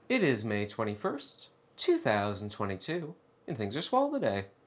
It is May 21st, 2022, and things are swell today.